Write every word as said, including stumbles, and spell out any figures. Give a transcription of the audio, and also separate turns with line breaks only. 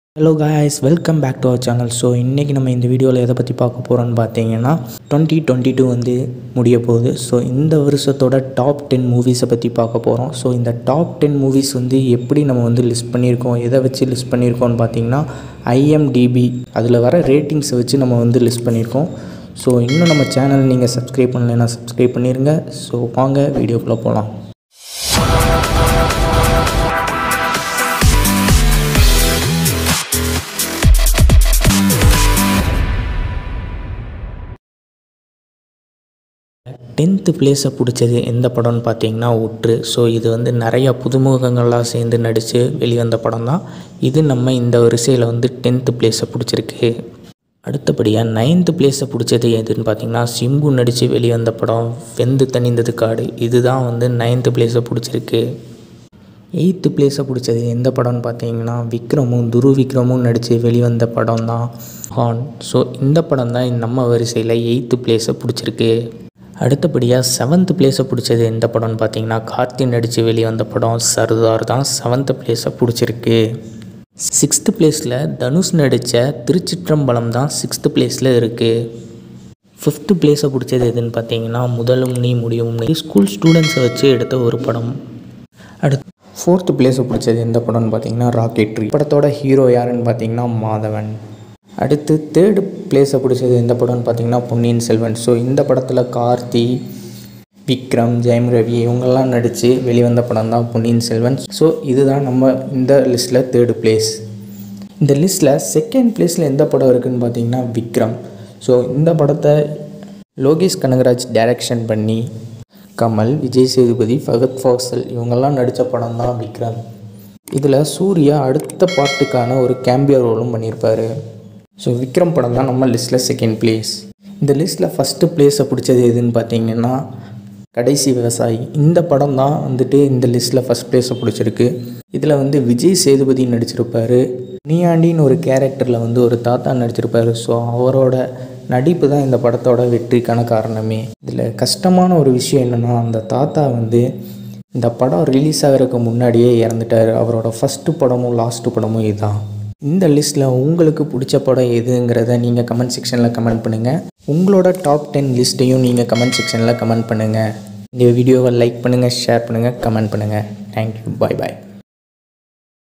Hello guys, welcome back to our channel. So இன்னைக்கு நம்ம இந்த வீடியோல எதை பத்தி பார்க்க போறோம்னு பாத்தீங்கன்னா twenty twenty-two வந்து முடிய போகுது. So இந்த வருஷத்தோட டாப் ten மூவிஸ் பத்தி பார்க்க போறோம். So இந்த டாப் ten மூவிஸ் வந்து எப்படி நம்ம வந்து லிஸ்ட் பண்ணியிருக்கோம், எதை வச்சு லிஸ்ட் பண்ணியிருக்கோம்னு பாத்தீங்கன்னா I M D B அதுல வர ரேட்டிங்ஸ் வச்சு நம்ம வந்து லிஸ்ட் பண்ணியிருக்கோம். ஸோ இன்னும் நம்ம சேனல் நீங்கள் சப்ஸ்கிரைப் பண்ணலைன்னா சப்ஸ்கிரைப் பண்ணிடுங்க. ஸோ வாங்க வீடியோக்குள்ளே போகலாம். டென்த்து பிளேஸை பிடிச்சது எந்த படம்னு பார்த்தீங்கன்னா உற்று. ஸோ இது வந்து நிறையா புதுமுகங்கள்லாம் சேர்ந்து நடித்து வெளிவந்த படம் தான். இது நம்ம இந்த வரிசையில் வந்து டென்த்து பிளேஸை பிடிச்சிருக்கு. அடுத்தபடியாக நைன்த்து பிளேஸை பிடிச்சது எதுன்னு பார்த்தீங்கன்னா சிம்பு நடித்து வெளிவந்த படம் வெந்து தணிந்தது காடு. இதுதான் வந்து நைன்த்து பிளேஸை பிடிச்சிருக்கு. எயித்து பிளேஸை பிடிச்சது எந்த படம்னு பார்த்தீங்கன்னா விக்ரமும் துரு விக்ரமும் நடித்து வெளிவந்த படம் தான் ஹான். ஸோ இந்த படம் தான் நம்ம வரிசையில் எயித்து பிளேஸை பிடிச்சிருக்கு. அடுத்தபடியாக செவன்த்து பிளேஸை பிடிச்சது எந்த படம்னு பார்த்தீங்கன்னா கார்த்தி நடித்து வெளிவந்த படம் சர்தார் தான் செவன்த்து பிளேஸை பிடிச்சிருக்கு. சிக்ஸ்த்து பிளேஸில் தனுஷ் நடித்த திருச்சிற்றம்பலம் தான் சிக்ஸ்த்து பிளேஸில் இருக்குது. ஃபிஃப்த்து பிளேஸை பிடிச்சது எதுன்னு பார்த்தீங்கன்னா முதலும் நீ முடியும் நீ ஸ்கூல் ஸ்டூடெண்ட்ஸை வச்சு எடுத்த ஒரு படம். அடுத்து ஃபோர்த்து பிளேஸை பிடிச்சது எந்த படம்னு பார்த்தீங்கன்னா ராக்கெட்ரி. படத்தோட ஹீரோ யாருன்னு பார்த்தீங்கன்னா மாதவன். அடுத்து தேர்டு பிளேஸை பிடிச்சது எந்த படம்னு பார்த்தீங்கன்னா பொன்னியின் செல்வன். ஸோ இந்த படத்தில் கார்த்தி, விக்ரம், ஜெயம் ரவி இவங்கெல்லாம் நடித்து வெளிவந்த படம் தான் பொன்னியின் செல்வன். ஸோ இதுதான் நம்ம இந்த லிஸ்ட்டில் தேர்டு பிளேஸ். இந்த லிஸ்ட்டில் செகண்ட் பிளேஸில் எந்த படம் இருக்குதுன்னு பார்த்தீங்கன்னா விக்ரம். ஸோ இந்த படத்தை லோகேஷ் கனகராஜ் டைரக்ஷன் பண்ணி கமல், விஜய் சேதுபதி, ஃபகத் ஃபாசில் இவங்கெல்லாம் நடித்த படம் தான் விக்ரம். இதில் சூர்யா அடுத்த பாட்டுக்கான ஒரு கேம்பியோ ரோலும் பண்ணியிருப்பார். ஸோ விக்ரம் படம் தான் நம்ம லிஸ்ட்டில் செகண்ட் பிளேஸ். இந்த லிஸ்ட்டில் ஃபஸ்ட்டு பிளேஸை பிடிச்சது எதுன்னு பார்த்தீங்கன்னா கடைசி விவசாயி. இந்த படம் தான் வந்துட்டு இந்த லிஸ்ட்டில் ஃபஸ்ட் பிளேஸை பிடிச்சிருக்கு. இதில் வந்து விஜய் சேதுபதி நடிச்சிருப்பார். நீயாண்டின்னு ஒரு கேரக்டரில் வந்து ஒரு தாத்தா நடிச்சிருப்பார். ஸோ அவரோட நடிப்பு தான் இந்த படத்தோட வெற்றிக்கான காரணமே. இதில் கஷ்டமான ஒரு விஷயம் என்னென்னா அந்த தாத்தா வந்து இந்த படம் ரிலீஸ் ஆகிறதுக்கு முன்னாடியே இறந்துட்டார். அவரோட ஃபஸ்ட்டு படமும் லாஸ்ட்டு படமும் இதுதான். இந்த லிஸ்ட்டில் உங்களுக்கு பிடிச்ச படம் எதுங்கிறத நீங்கள் கமெண்ட் செக்ஷனில் கமெண்ட் பண்ணுங்கள். உங்களோட டாப் டென் லிஸ்ட்டையும் நீங்கள் கமெண்ட் செக்ஷனில் கமெண்ட் பண்ணுங்கள். இந்த வீடியோவை லைக் பண்ணுங்கள், ஷேர் பண்ணுங்கள், கமெண்ட் பண்ணுங்கள். தேங்க்யூ, பாய் பாய்.